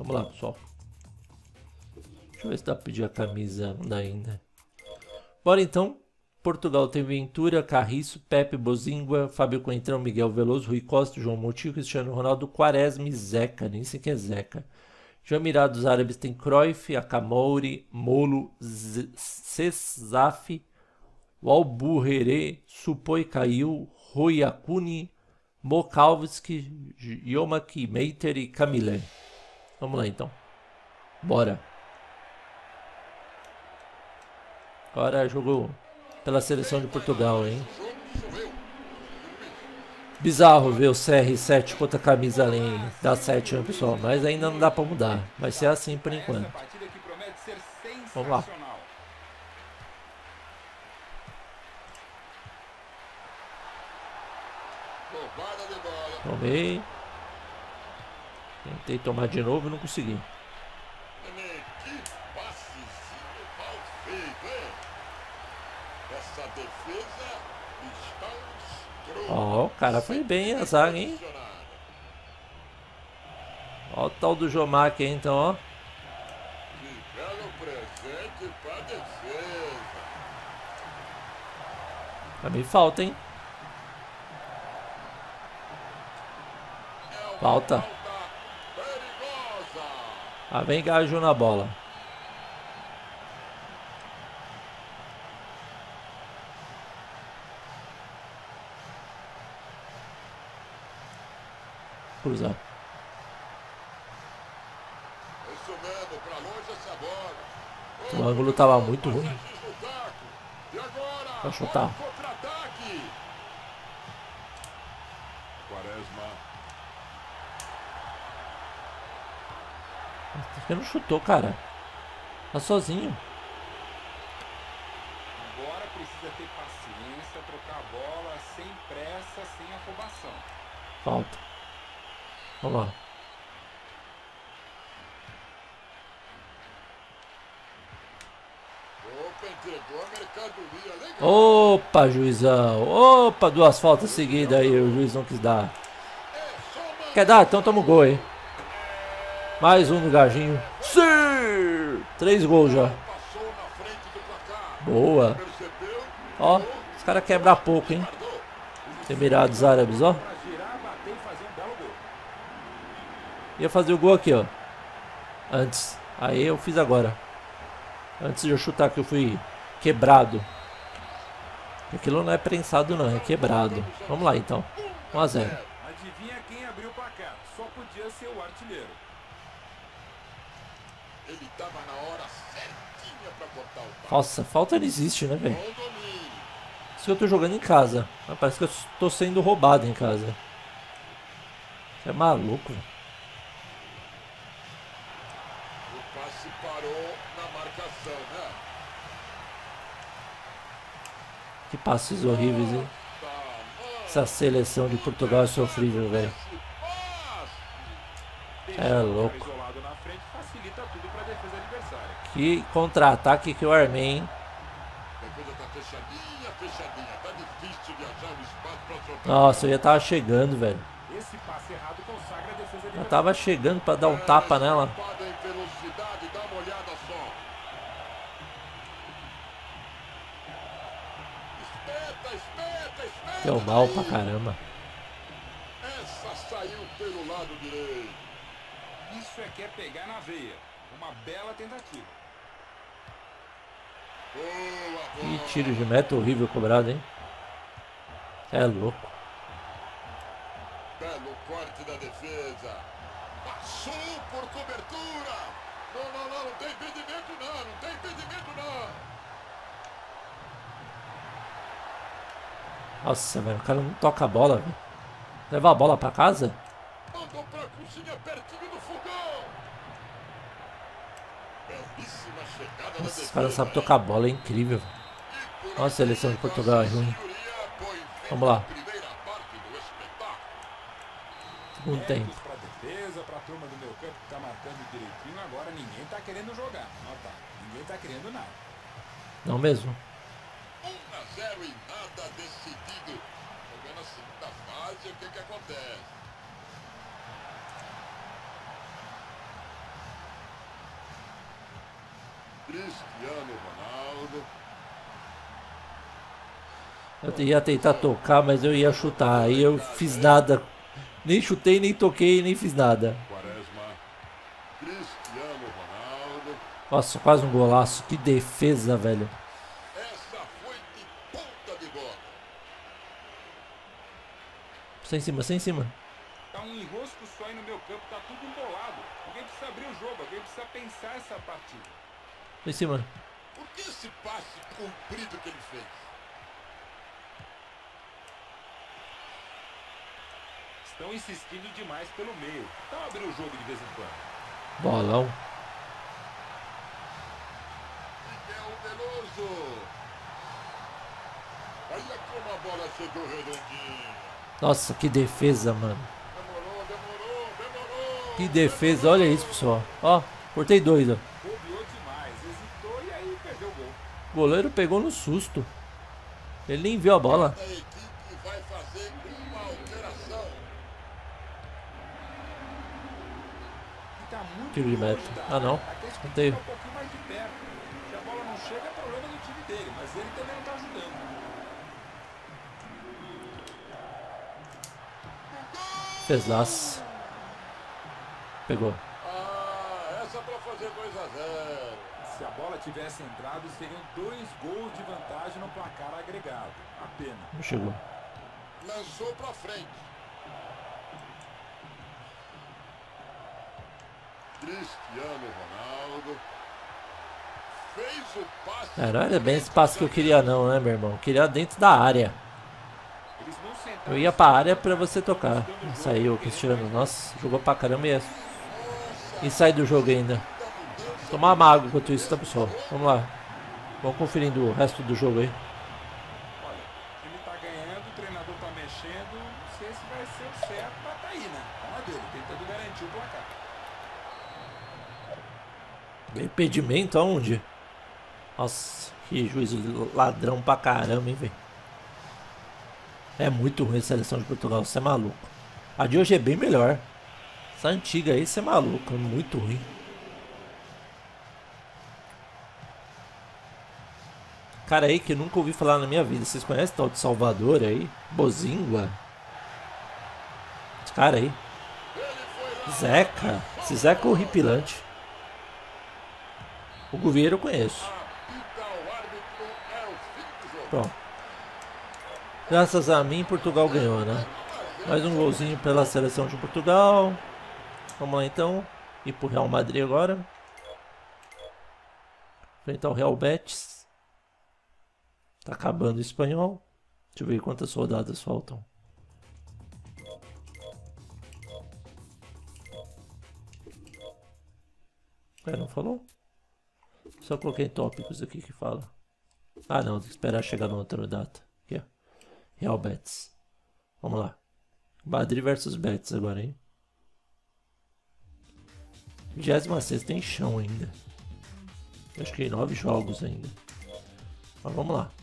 Vamos lá, pessoal. Deixa eu ver se dá pra pedir a camisa. Não dá ainda. Bora então. Portugal tem Ventura, Carriço, Pepe, Bozingua, Fábio Coentrão, Miguel Veloso, Rui Costa, João Moutinho, Cristiano Ronaldo, Quaresma e Zeca. Nem sei quem é Zeca. Já mirado dos árabes tem Cruyff, Acamouri, Molo, Cesaf, Walburrere, Supoi Caiu, Rui Acuni, Mokalvski, Yomak, Meiter e Camille. Vamos lá então. Bora. Agora jogou pela seleção de Portugal, hein? Bizarro ver o CR7 com outra camisa além da 7, né, pessoal? Mas ainda não dá pra mudar. Vai ser assim por enquanto. Vamos lá. Tomei. Tentei tomar de novo e não consegui. Ó, o cara foi bem a zaga, hein? Ó o tal do Jomac aí, então, ó. Também falta, hein? Falta. Ah, vem Gaju na bola. Cruzar. O ângulo tava muito ruim. Pra chutar. Você não chutou, cara. Tá sozinho. Agora precisa ter paciência, trocar a bola sem pressa, sem afobação. Falta. Vamos lá. Opa, juizão. Opa, duas faltas seguidas aí. O juiz não quis dar. Quer dar? Então toma o gol aí. Mais um no Gajinho. Sim! 3 gols já. Boa. Ó, os caras quebram pouco, hein? Emirados Árabes, ó. Ia fazer o gol aqui, ó. Antes. Aí eu fiz agora. Antes de eu chutar que eu fui quebrado. Aquilo não é prensado não, é quebrado. Vamos lá então. 1 a 0. Adivinha quem abriu o placar? Só podia ser o artilheiro. Ele tava na hora certinha pra botar o passe. Nossa, falta não existe, né, velho? Isso que eu tô jogando em casa. Mas parece que eu tô sendo roubado em casa. Você é maluco, velho. O passe parou na marcação, né? Que passes horríveis, hein? Essa seleção de Portugal é sofrível, velho. É louco. Que contra-ataque que eu armei, hein? Nossa, eu já tava chegando, velho. Já tava chegando pra dar um tapa nela. Deu mal pra caramba. Essa saiu pelo lado direito. Isso é que é pegar na veia. Uma bela tentativa. Que tiro de meta horrível cobrado, hein? É louco. Belo corte da defesa. Passou por cobertura. Não tem impedimento não tem impedimento não. Nossa, velho, o cara não toca a bola, velho. Levar a bola pra casa? Mandou pra cozinha pertinho do fogão. Belíssima chegada. Nossa, os caras sabem tocar a bola, é incrível. Nossa, a seleção de Portugal é ruim. Vamos lá. Segundo tempo. Pra defesa, pra turma do meu campo que tá marcando direitinho. Agora ninguém tá querendo jogar. Nota, ninguém tá querendo nada. Não mesmo? 1 a 0 e nada decidido. Jogando a segunda fase, o que acontece? Cristiano Ronaldo. Eu ia tentar tocar, mas eu ia chutar. Aí eu fiz nada. Nem chutei, nem toquei, nem fiz nada. Quaresma. Cristiano Ronaldo. Nossa, quase um golaço. Que defesa, velho. Essa foi de ponta de bola. Sem cima, sem cima. Tá um enrosco só aí no meu campo, tá tudo embolado. Alguém precisa abrir o jogo, alguém precisa pensar essa partida. Sem cima. Por que esse passe comprido que ele fez? Estão insistindo demais pelo meio. Então abrir o jogo de vez em quando. Bolão. Miguel Veloso. Olha como a bola chegou redondinha. Nossa, que defesa, mano. Demorou. Que defesa. Olha isso, pessoal. Ó, cortei dois, ó. Bobeou demais, hesitou e aí perdeu o gol. O goleiro pegou no susto. Ele nem viu a bola. A equipe vai fazer uma alteração. E tá muito Tiro de longe meta. da Ah, área. não. A questão é que Escanteio. fica um pouquinho mais de perto. Se a bola não chega, é problema do time dele, mas ele também não tá ajudando. Fezaço. Pegou. Essa pra fazer 2-0. Se a bola tivesse entrado, seriam 2 gols de vantagem no placar agregado. A pena. Não chegou. Lançou pra frente. Cristiano Ronaldo. Fez o passe. Não era bem esse passe que eu queria não, né, meu irmão? Eu queria dentro da área. Eles vão sentar. Eu ia pra área pra você tocar. Saiu o Cristiano. Nossa, jogou pra caramba e sai do jogo ainda. Tomar uma água enquanto isso, tá, pessoal? Vamos lá. Vamos conferindo o resto do jogo aí. Olha, o time tá ganhando, o treinador tá mexendo. Não sei se vai ser o certo, mas tá aí, né? Tá na dele, tentando garantir o placar. Impedimento aonde? Nossa, que juiz ladrão pra caramba, hein, velho. É muito ruim a seleção de Portugal, você é maluco. A de hoje é bem melhor. Essa antiga aí, você é maluco, é muito ruim. Cara aí que eu nunca ouvi falar na minha vida. Vocês conhecem tal de Salvador aí? Bozingua. Esse cara aí. Zeca. Esse Zeca é horripilante. O Gouveia eu conheço. Pronto. Graças a mim, Portugal ganhou, né? Mais um golzinho pela seleção de Portugal. Vamos lá então. Ir pro Real Madrid agora. Enfrentar o Real Betis. Tá acabando o espanhol. Deixa eu ver quantas rodadas faltam. Não falou? Só coloquei em tópicos aqui que fala. Ah não, tem que esperar chegar na outra data. Aqui, ó. Real Betis. Vamos lá. Madrid versus Betis agora, hein? 26ª tem chão ainda. Acho que 9 jogos ainda. Mas vamos lá.